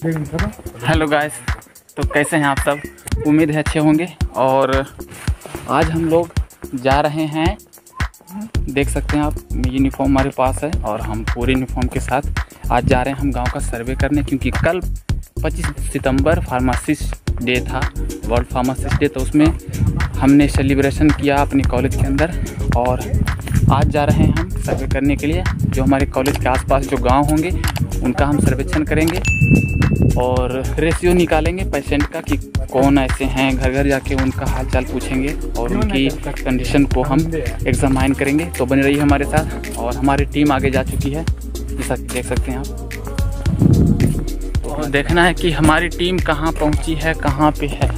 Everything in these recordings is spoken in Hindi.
हेलो गाइस, तो कैसे हैं आप सब? उम्मीद है अच्छे होंगे। और आज हम लोग जा रहे हैं, देख सकते हैं आप, यूनिफॉर्म हमारे पास है और हम पूरे यूनिफॉर्म के साथ आज जा रहे हैं हम गांव का सर्वे करने, क्योंकि कल 25 सितंबर फार्मासिस्ट डे था, वर्ल्ड फार्मासिस्ट डे। तो उसमें हमने सेलिब्रेशन किया अपने कॉलेज के अंदर, और आज जा रहे हैं हम सर्वे करने के लिए। जो हमारे कॉलेज के आसपास जो गांव होंगे उनका हम सर्वेक्षण करेंगे और रेशियो निकालेंगे पेशेंट का कि कौन ऐसे हैं, घर घर जाके उनका हाल चाल पूछेंगे और उनकी कंडीशन को हम एग्जामाइन करेंगे। तो बने रहिए हमारे साथ। और हमारी टीम आगे जा चुकी है, जैसा कि देख सकते हैं आप। तो देखना है कि हमारी टीम कहाँ पहुँची है, कहाँ पे है।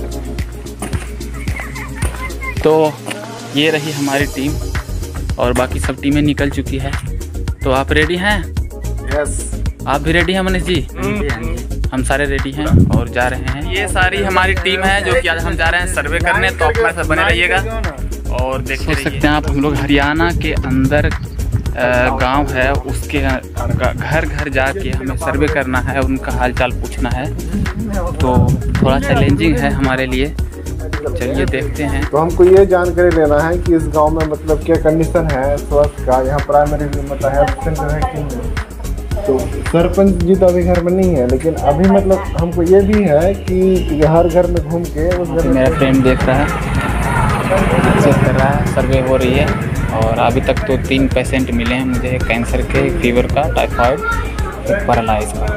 तो ये रही हमारी टीम और बाकी सब टीमें निकल चुकी है। तो आप रेडी हैं? यस। आप भी रेडी हैं मनीष जी? हम सारे रेडी हैं और जा रहे हैं। ये सारी हमारी टीम है जो कि आज हम जा रहे हैं सर्वे करने। तो आप हमारे साथ बने रहिएगा और देखते सकते हैं आप, हम लोग हरियाणा के अंदर गांव है, उसके घर घर जाके हमें सर्वे करना है, उनका हाल चाल पूछना है। तो थोड़ा चैलेंजिंग है हमारे लिए। चलिए देखते हैं। तो हमको ये जानकारी लेना है कि इस गांव में मतलब क्या कंडीशन है स्वास्थ्य का, यहाँ प्राइमरी मतलब हेल्थ सेंटर है कि नहीं। तो सरपंच जी तो अभी घर में नहीं है, लेकिन अभी मतलब हमको ये भी है कि हर घर में घूम के उस घर में मेरा फ्रेंड देख रहा है, चेक कर रहा है, सर्वे हो रही है। और अभी तक तो 3 पेशेंट मिले हैं मुझे, कैंसर के, फीवर का, टाइफाइड, पैरालाइज का।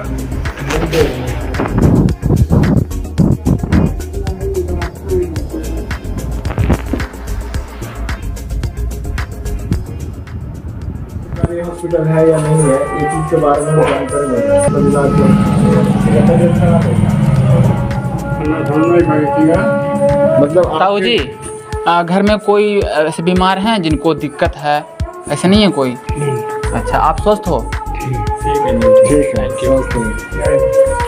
हॉस्पिटल है या नहीं है, ये चीज के बारे में जानकारी मतलब ताऊ जी, घर में कोई ऐसे बीमार हैं जिनको दिक्कत है? ऐसे नहीं है कोई? अच्छा, आप स्वस्थ हो? ठीक है।